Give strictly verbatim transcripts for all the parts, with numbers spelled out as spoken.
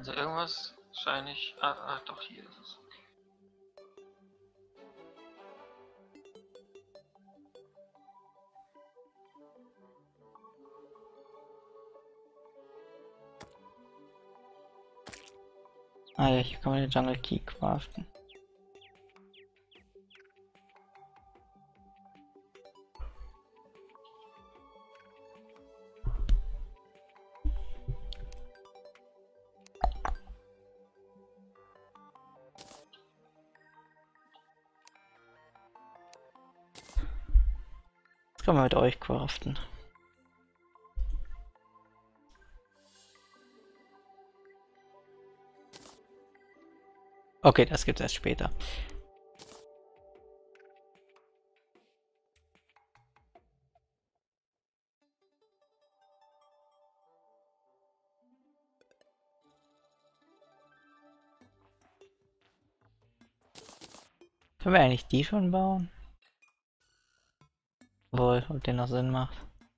Also irgendwas scheine ich... Ah, ah, doch, hier ist es. Ah ja, hier kann man den Jungle Key craften. Das kann man mit euch craften. Okay, das gibt's erst später. Können wir eigentlich die schon bauen? Wohl, ob den noch Sinn macht.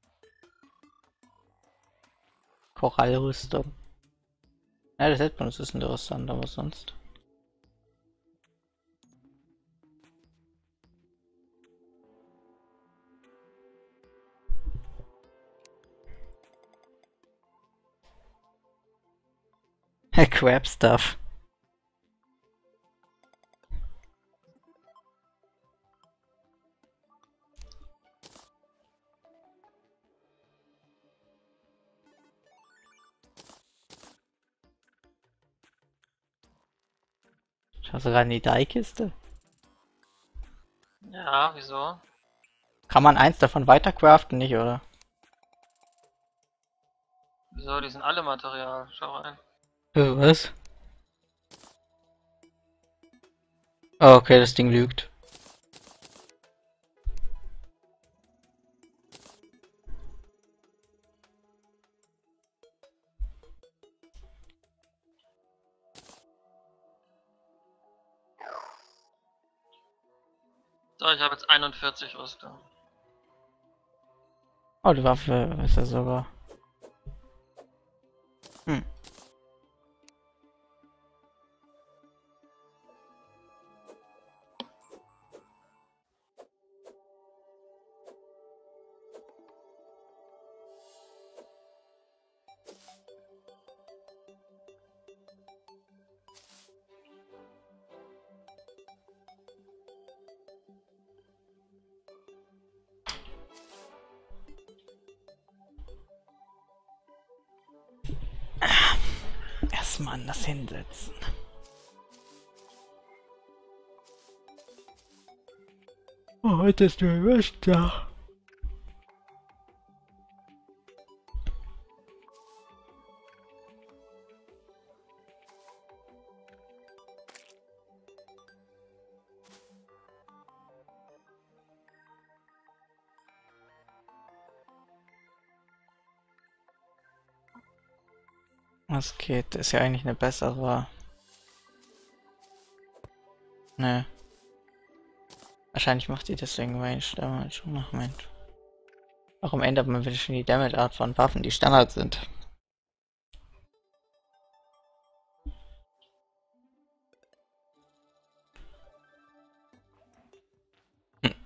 Korallrüstung. Ja, das hätte man, das ist interessant, aber sonst. Crab Stuff. Schaust du gerade in die Dye-Kiste? Ja, wieso? Kann man eins davon weiter craften, nicht, oder? Wieso? Die sind alle Material. Schau rein. Äh, was? Oh, okay, das Ding lügt. So, ich habe jetzt einundvierzig Rüstung. Oh, die Waffe ist ja sogar. Hm. Erstmal anders hinsetzen. Oh, heute ist der Rest-Tag. Was geht? Ist ja eigentlich eine bessere. Ne. Wahrscheinlich macht die deswegen Range Damage. Ach Mensch. Warum ändert man wieder schon die Damage Art von Waffen, die Standard sind? Hm.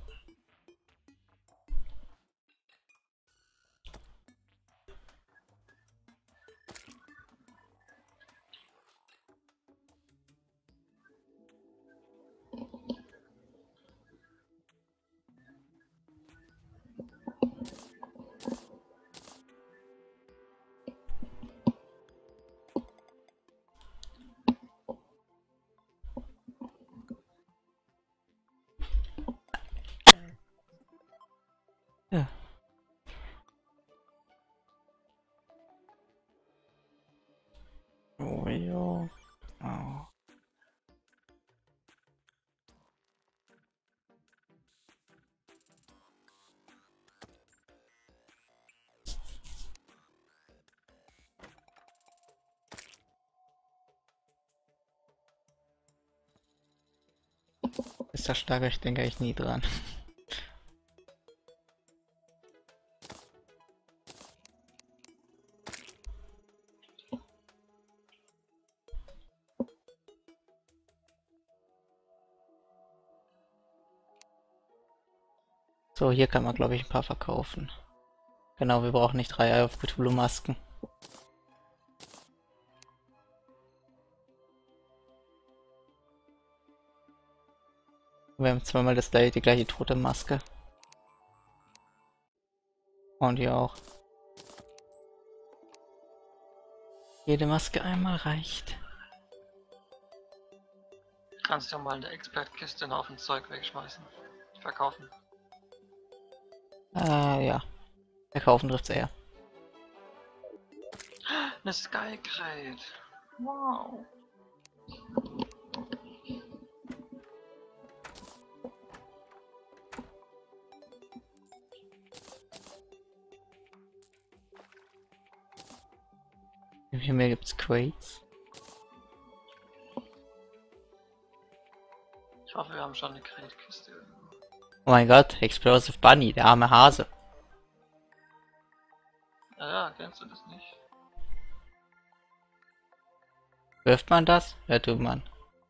Ja. Oh, jo. Oh. Ist das stark? Ich denke ich nie dran. So, hier kann man glaube ich ein paar verkaufen. Genau, wir brauchen nicht drei Eye of Cthulhu Masken. Wir haben zweimal das gleiche, die gleiche tote Maske. Und hier auch. Jede Maske einmal reicht. Kannst du mal in der Expert-Kiste einen Haufen Zeug wegschmeißen. Verkaufen. Äh, ja. Verkaufen trifft's eher. Eine Sky Crate. Wow. Im Himmel gibt's Crates. Ich hoffe, wir haben schon eine Crate-Kiste irgendwo. Oh mein Gott, Explosive Bunny, der arme Hase. Ja, ja, kennst du das nicht? Wirft man das? Ja, tut man.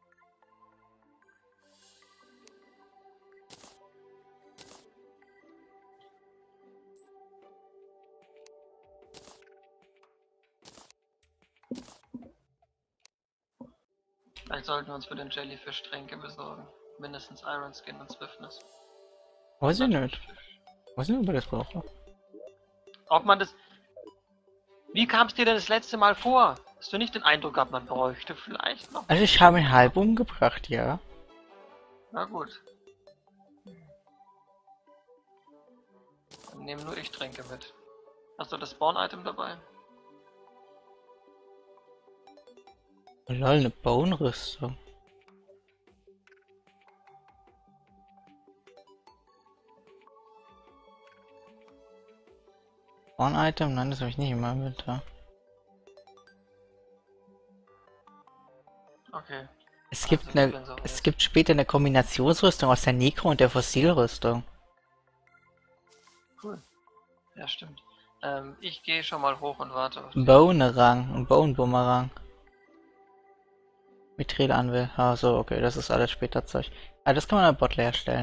Vielleicht sollten wir uns für den Jellyfish Tränke besorgen. Mindestens Iron Skin und Swiftness. Weiß ich nicht. Weiß nicht, ob wir das brauchen. Ob man das... Wie kam es dir denn das letzte Mal vor? Hast du nicht den Eindruck gehabt, man bräuchte vielleicht noch? Also ich habe ihn halb umgebracht, ja. Na gut. Dann nehme nur ich Tränke mit. Hast du das Spawn-Item dabei? Lol, eine Bone-Rüstung. Spawn-Item? Nein, das habe ich nicht in meinem Inventar. Okay. Es gibt eine, es gibt später eine Kombinationsrüstung aus der Necro und der Fossilrüstung. Cool. Ja, stimmt. Ähm, ich gehe schon mal hoch und warte auf dich. Bone-Rang, ein Bone-Bumerang. Mithril-Anvil. Ah, so, okay, das ist alles später Zeug. Ah, das kann man an Bottle herstellen.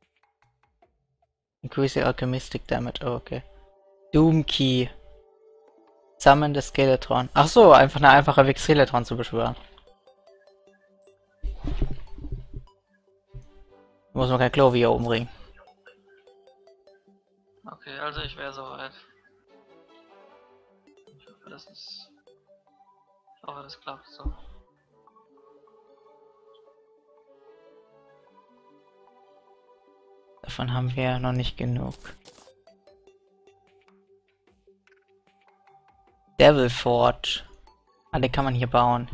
Increase Alchemistic Damage, oh, okay. Doom Key. Summon the Skeletron. Ach so, einfach eine einfache Weg, Skeletron zu beschwören. Muss man kein Clovia umbringen. Okay, also ich wäre soweit. Ich hoffe, das ist... Ich hoffe, das klappt so. Davon haben wir ja noch nicht genug. Devil Forge. Ah, den kann man hier bauen.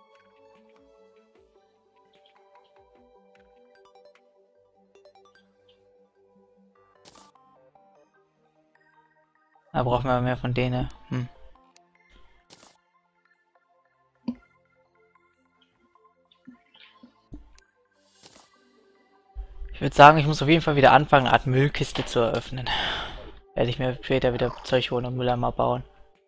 Da brauchen wir mehr von denen. Hm. Ich würde sagen, ich muss auf jeden Fall wieder anfangen, eine Art Müllkiste zu eröffnen. Werde ich mir später wieder Zeug holen und Mülleimer bauen.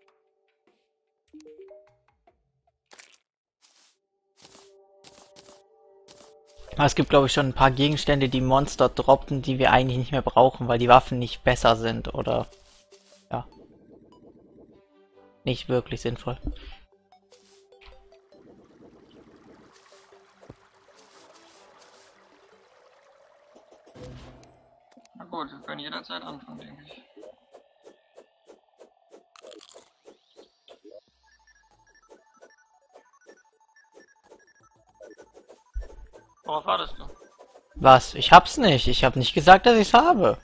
Aber es gibt, glaube ich, schon ein paar Gegenstände, die Monster droppen, die wir eigentlich nicht mehr brauchen, weil die Waffen nicht besser sind oder... ja. Nicht wirklich sinnvoll. Na gut, wir können jederzeit anfangen, denke ich. Worauf wartest du? Was? Ich hab's nicht. Ich hab nicht gesagt, dass ich's habe.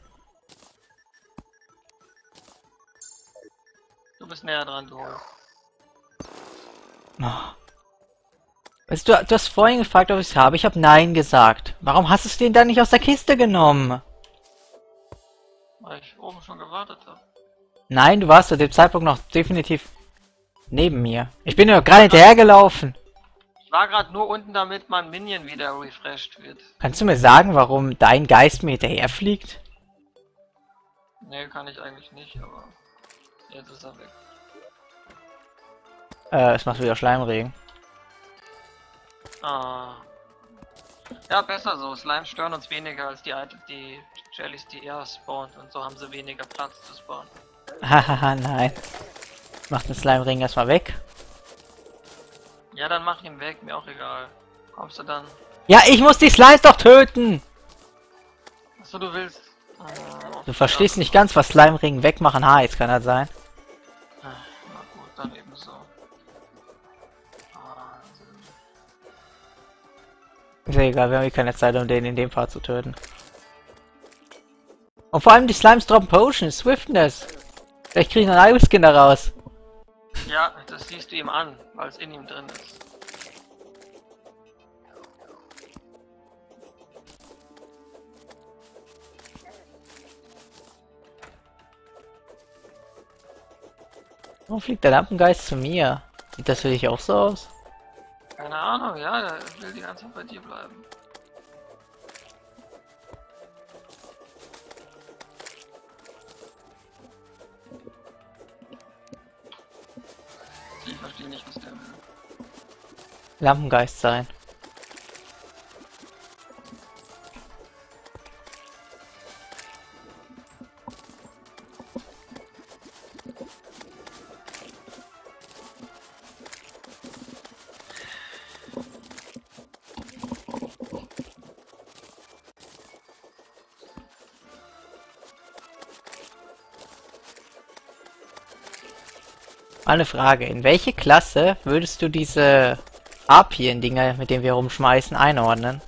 Du bist näher dran, du. Oh. Weißt du, du hast vorhin gefragt, ob ich's habe. Ich hab Nein gesagt. Warum hast du es den dann nicht aus der Kiste genommen? Weil ich oben schon gewartet habe. Nein, du warst zu dem Zeitpunkt noch definitiv neben mir. Ich bin ja gerade hinterhergelaufen. Ich war gerade nur unten, damit mein Minion wieder refreshed wird. Kannst du mir sagen, warum dein Geist mir hinterherfliegt? Nee, kann ich eigentlich nicht, aber jetzt ist er weg. Äh, es macht wieder Schleimregen. Ah. Ja, besser so. Slimes stören uns weniger als die, die Jellys, die eher spawnen. Und so haben sie weniger Platz zu spawnen. Hahaha, nein. Mach den Slime-Ring erstmal weg. Ja, dann mach ihn weg, mir auch egal. Kommst du dann? Ja, ich muss die Slimes doch töten! Achso, du willst. Oh, Du verstehst nicht ganz, was Slime-Ring wegmachen heißt, kann das sein? Na gut, dann eben so. Ist ja egal, wir haben eh keine Zeit, um den in dem Part zu töten. Und vor allem die Slimes droppen Potions, Swiftness. Vielleicht kriege ich noch einen Iris-Skin daraus. Ja, das siehst du ihm an, weil es in ihm drin ist. Warum fliegt der Lampengeist zu mir? Sieht das für dich auch so aus? Keine Ahnung, ja, der will die ganze Zeit bei dir bleiben. Ich verstehe nicht, was der will. Lampengeist sein. Eine Frage, in welche Klasse würdest du diese Arpien-Dinger, mit denen wir rumschmeißen, einordnen?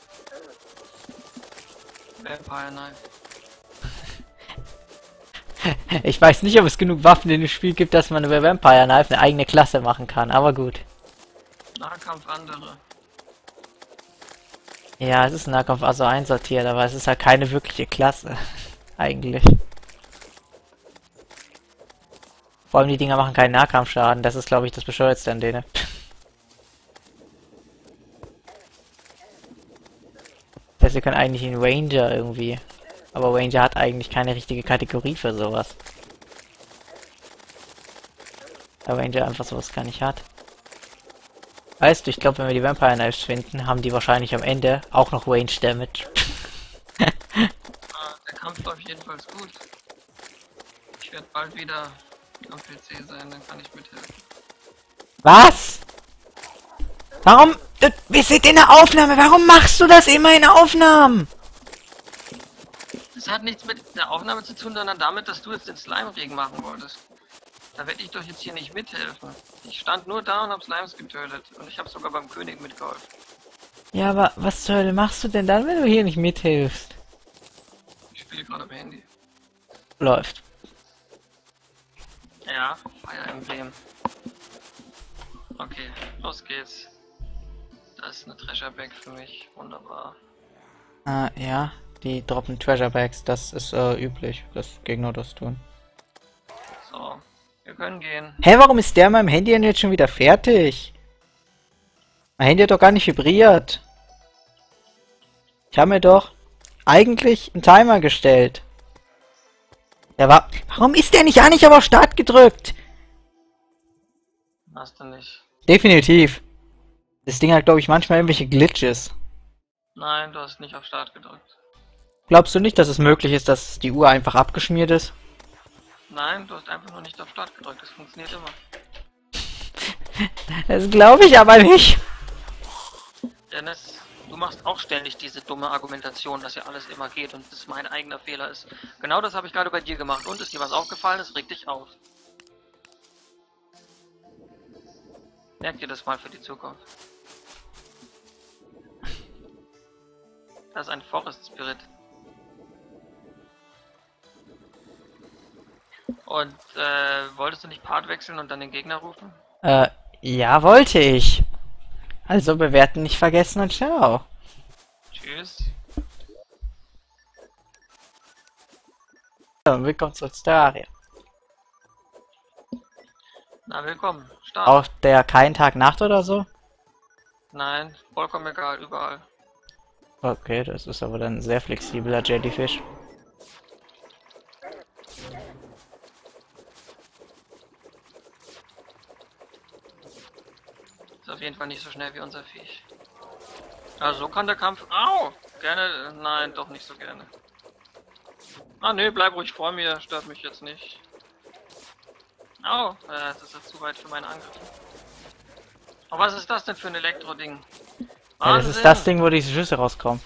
Vampire Knife. Ich weiß nicht, ob es genug Waffen in dem Spiel gibt, dass man über Vampire Knife eine eigene Klasse machen kann, aber gut. Nahkampf andere. Ja, es ist Nahkampf also einsortiert, aber es ist halt keine wirkliche Klasse. Eigentlich. Vor allem die Dinger machen keinen Nahkampfschaden, das ist glaube ich das Bescheuertste an denen. Das heißt, wir können eigentlich einen Ranger irgendwie. Aber Ranger hat eigentlich keine richtige Kategorie für sowas. Weil Ranger einfach sowas gar nicht hat. Weißt du, ich glaube, wenn wir die Vampire Knives finden, haben die wahrscheinlich am Ende auch noch Range Damage. Ah, der Kampf läuft jedenfalls gut. Ich werde bald wieder am P C sein, dann kann ich mithelfen. Was? Warum? Du, wir sind in der Aufnahme. Warum machst du das immer in der Aufnahme? Das hat nichts mit der Aufnahme zu tun, sondern damit, dass du jetzt den Slime-Regen machen wolltest. Da werde ich doch jetzt hier nicht mithelfen. Ich stand nur da und hab Slimes getötet. Und ich habe sogar beim König mitgeholfen. Ja, aber was zur Hölle machst du denn dann, wenn du hier nicht mithilfst? Ich spiele gerade am Handy. Läuft. Ja, Fire Emblem. Okay, los geht's. Das ist eine Treasure Bag für mich. Wunderbar. Ah, ja. Die droppen Treasure Bags. Das ist äh, üblich, dass Gegner das tun. So, wir können gehen. Hä, warum ist der meinem Handy denn jetzt schon wieder fertig? Mein Handy hat doch gar nicht vibriert. Ich habe mir doch eigentlich einen Timer gestellt. Der war... Warum ist der nicht eigentlich aber auf Start gedrückt? Hast du nicht. Definitiv. Das Ding hat, glaube ich, manchmal irgendwelche Glitches. Nein, du hast nicht auf Start gedrückt. Glaubst du nicht, dass es möglich ist, dass die Uhr einfach abgeschmiert ist? Nein, du hast einfach nur nicht auf Start gedrückt. Das funktioniert immer. Das glaube ich aber nicht. Dennis, du machst auch ständig diese dumme Argumentation, dass ja alles immer geht und das mein eigener Fehler ist. Genau das habe ich gerade bei dir gemacht. Und ist dir was aufgefallen? Das regt dich auf. Merk dir das mal für die Zukunft. Das ist ein Forest Spirit. Und äh, wolltest du nicht Part wechseln und dann den Gegner rufen? Äh, ja, wollte ich. Also bewerten nicht vergessen und ciao. Tschüss. So, willkommen zurück zu Terraria. Na, willkommen. Start. Auch der kein Tag Nacht oder so? Nein, vollkommen egal, überall. Okay, das ist aber dann ein sehr flexibler Jellyfish. Ist auf jeden Fall nicht so schnell wie unser Viech. Ja, so kann der Kampf... Au! Gerne... Nein, doch nicht so gerne. Ah, nee, bleib ruhig vor mir. Stört mich jetzt nicht. Au! Äh, das ist jetzt zu weit für meinen Angriff. Aber was ist das denn für ein Elektro-Ding? Ja, das ist das Ding, wo diese Schüsse rauskommen.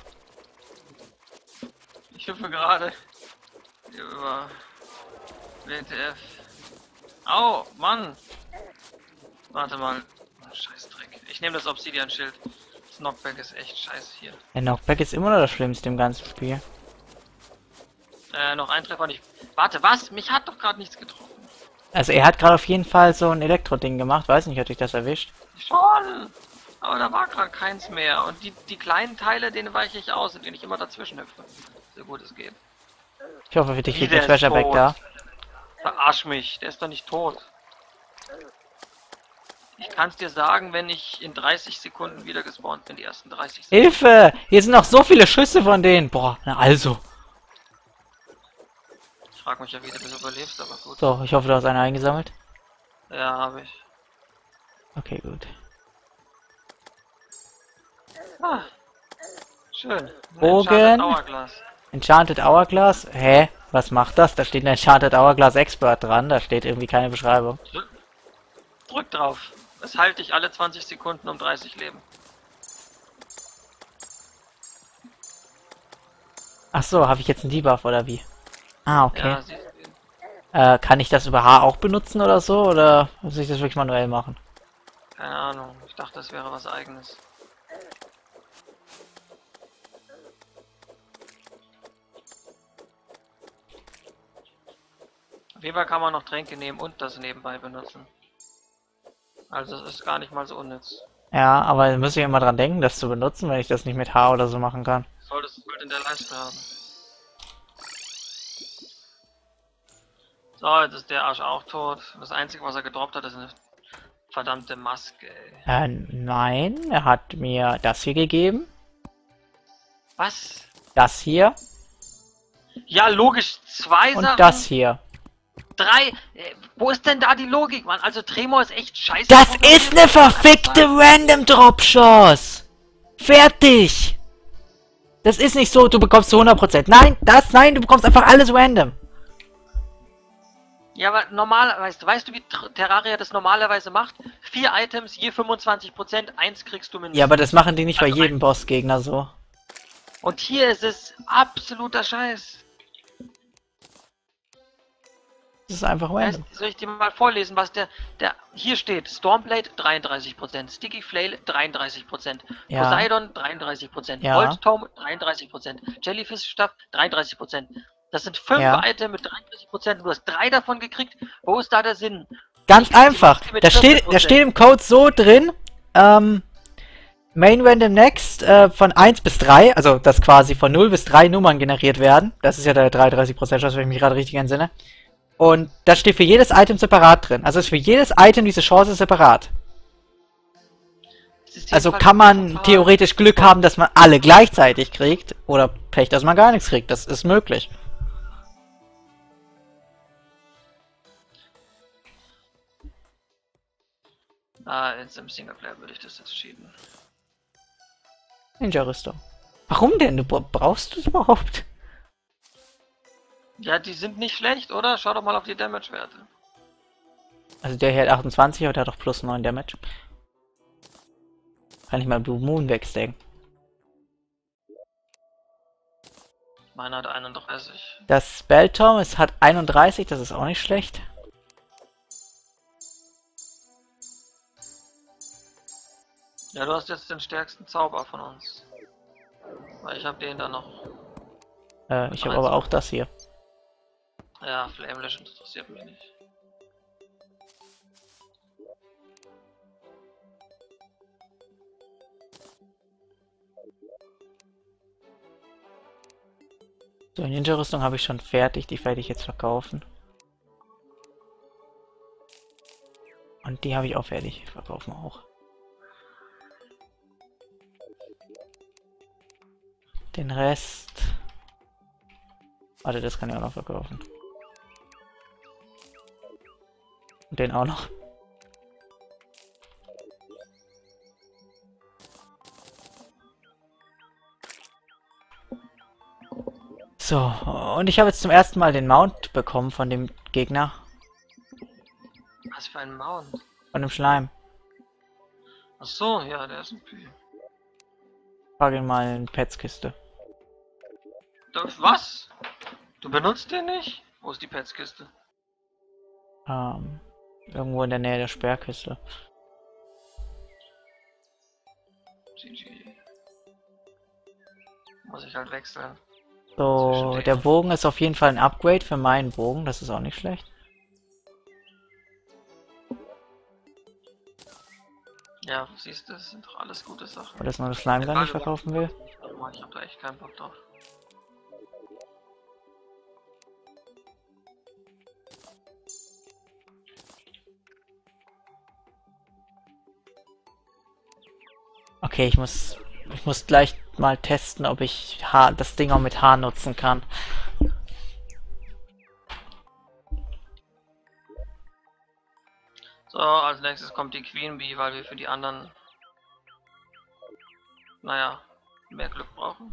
Ich hüpfe gerade über W T F. Au, Mann! Warte mal. Scheiß Dreck. Ich nehme das Obsidian-Schild. Das Knockback ist echt scheiße hier. Der Knockback ist immer noch das Schlimmste im ganzen Spiel. Äh, noch ein Treffer nicht. Warte, was? Mich hat doch gerade nichts getroffen. Also er hat gerade auf jeden Fall so ein Elektro-Ding gemacht. Weiß nicht, hat dich das erwischt? Schon! Aber da war gerade keins mehr. Und die, die kleinen Teile, denen weiche ich aus, indem ich immer dazwischen hüpfe. So gut es geht. Ich hoffe für dich Wie, liegt der der ist Treasure Back tot. da. Verarsch mich, der ist doch nicht tot. Ich kann es dir sagen, wenn ich in dreißig Sekunden wieder gespawnt bin, die ersten dreißig Sekunden. Hilfe! Hier sind noch so viele Schüsse von denen. Boah, na also. Ich frag mich ja, wie du das überlebst, aber gut. So, ich hoffe, du hast eine eingesammelt. Ja, habe ich. Okay, gut. Ah, schön. Ein Bogen. Enchanted Hourglass. Enchanted Hourglass? Hä? Was macht das? Da steht ein Enchanted Hourglass Expert dran. Da steht irgendwie keine Beschreibung. Drück, drück drauf. Es heilt dich alle zwanzig Sekunden um dreißig Leben. Ach so, habe ich jetzt einen Debuff oder wie? Ah, okay. Ja, siehst du. Äh, kann ich das über H auch benutzen oder so? Oder muss ich das wirklich manuell machen? Keine Ahnung. Ich dachte, das wäre was Eigenes. Auf jeden Fall kann man noch Tränke nehmen und das nebenbei benutzen. Also es ist gar nicht mal so unnütz. Ja, aber muss ich immer dran denken, das zu benutzen, wenn ich das nicht mit H oder so machen kann. Solltest du halt in der Leiste haben. So, jetzt ist der Arsch auch tot. Das Einzige, was er gedroppt hat, ist eine verdammte Maske, ey. Äh, nein, er hat mir das hier gegeben. Was? Das hier. Ja, logisch, zwei Und Sachen. das hier. Drei. Äh, wo ist denn da die Logik, Mann? Also Tremor ist echt scheiße. Das ist eine verfickte Random Drop Chance! Fertig! Das ist nicht so, du bekommst zu hundert Prozent. Nein, das, nein, du bekommst einfach alles random. Ja, aber normalerweise, weißt du, wie Terraria das normalerweise macht? Vier Items, je fünfundzwanzig Prozent, eins kriegst du mindestens. Ja, aber das machen die nicht bei Also jedem Bossgegner so. Und hier ist es absoluter Scheiß. Das ist einfach random. Weißt, soll ich dir mal vorlesen, was der, der, hier steht, Stormblade dreiunddreißig Prozent, Sticky Flail dreiunddreißig Prozent, Ja. Poseidon dreiunddreißig Prozent, Ja. Voltome dreiunddreißig Prozent, Jellyfish Staff dreiunddreißig Prozent. Das sind fünf Ja. Items mit dreiunddreißig Prozent, du hast drei davon gekriegt, wo ist da der Sinn? Ganz Ich krieg die einfach. Maske mit Da steht, vierzig Prozent. da steht im Code so drin, ähm, Main Random Next äh, von eins bis drei, also dass quasi von null bis drei Nummern generiert werden. Das ist ja der dreiunddreißig Prozent Chance, wenn ich mich gerade richtig entsinne. Und das steht für jedes Item separat drin. Also ist für jedes Item diese Chance separat. Das ist Also jedenfalls kann man total- theoretisch Glück haben, dass man alle gleichzeitig kriegt. Oder Pech, dass man gar nichts kriegt. Das ist möglich. Ah, jetzt im Singleplayer würde ich das jetzt schieben. Ninja-Rüstung. Warum denn? Du bra- brauchst du es überhaupt? Ja, die sind nicht schlecht, oder? Schau doch mal auf die Damage-Werte. Also der hier hat achtundzwanzig, aber der hat auch plus neun Damage. Kann ich mal Blue Moon wegstecken. Meiner hat einunddreißig. Das Spelltome, es hat einunddreißig, das ist auch nicht schlecht. Ja, du hast jetzt den stärksten Zauber von uns. Weil ich habe den da noch. Äh, ich habe aber auch das hier. Ja, Flamelish interessiert mich nicht. So, Ninja-Rüstung habe ich schon fertig, die werde ich jetzt verkaufen. Und die habe ich auch fertig, verkaufen wir auch. Den Rest... Warte, das kann ich auch noch verkaufen. Und den auch noch. So, und ich habe jetzt zum ersten Mal den Mount bekommen von dem Gegner. Was für ein Mount? Von dem Schleim. Ach so, ja, der ist ein P. Frag ihn mal in Petskiste. Was? Du benutzt den nicht? Wo ist die Petskiste? Ähm, irgendwo in der Nähe der Sperrkiste. G G. Muss ich halt wechseln. So, der Bogen ist auf jeden Fall ein Upgrade für meinen Bogen, das ist auch nicht schlecht. Ja, siehst du, das sind doch alles gute Sachen. Weil das noch das Slime gar nicht verkaufen will. Ich hab da echt keinen Bock drauf. Okay, ich muss ich muss gleich mal testen, ob ich Haar, das Ding auch mit Haar nutzen kann. So, als nächstes kommt die Queen Bee, weil wir für die anderen, naja, mehr Glück brauchen.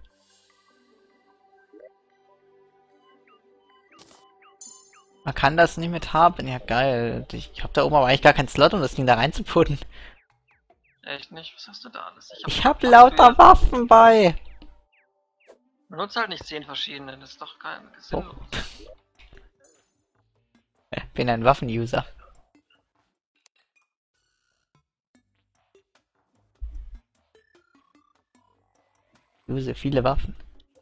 Man kann das nicht mit haben. Ja, geil. Ich hab da oben aber eigentlich gar keinen Slot, um das Ding da reinzuputten. Echt nicht? Was hast du da alles? Ich hab, ich hab lauter Waffen bei. Benutzt halt nicht zehn verschiedene, das ist doch kein Sinn. Oh. Bin ein Waffen-User. Use viele Waffen.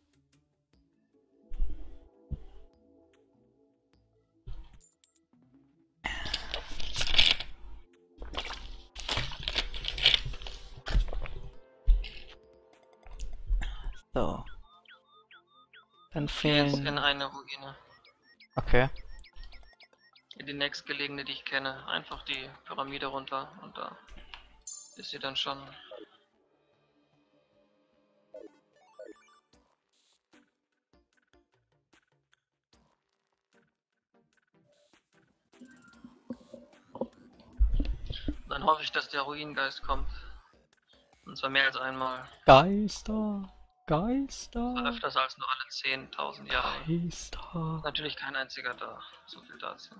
So. Dann fehlen... Jetzt in eine Ruine. Okay. In die nächstgelegene, die ich kenne. Einfach die Pyramide runter und da ist sie dann schon. Dann hoffe ich, dass der Ruinengeist kommt. Und zwar mehr als einmal. Geister. Geister. Also öfters als nur alle zehntausend Jahre. Geister. Natürlich kein einziger da. So viel dazu.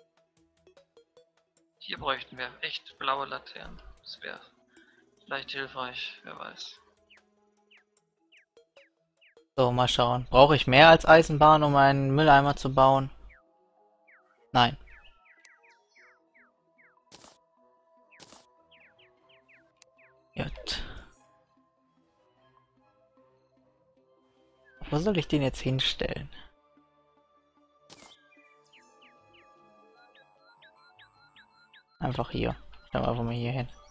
Hier bräuchten wir echt blaue Laternen. Das wäre vielleicht hilfreich, wer weiß. So, mal schauen. Brauche ich mehr als Eisenbahn, um einen Mülleimer zu bauen? Nein. Gut. Wo soll ich den jetzt hinstellen? Einfach hier. Stellen wir einfach mal hier hin.